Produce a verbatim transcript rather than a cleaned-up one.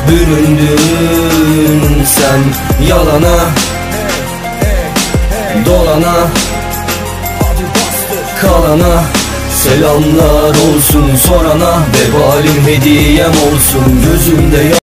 büründün sen yalana, dolana, kalana. Selamlar olsun sorana, vebalim hediyem olsun gözümde.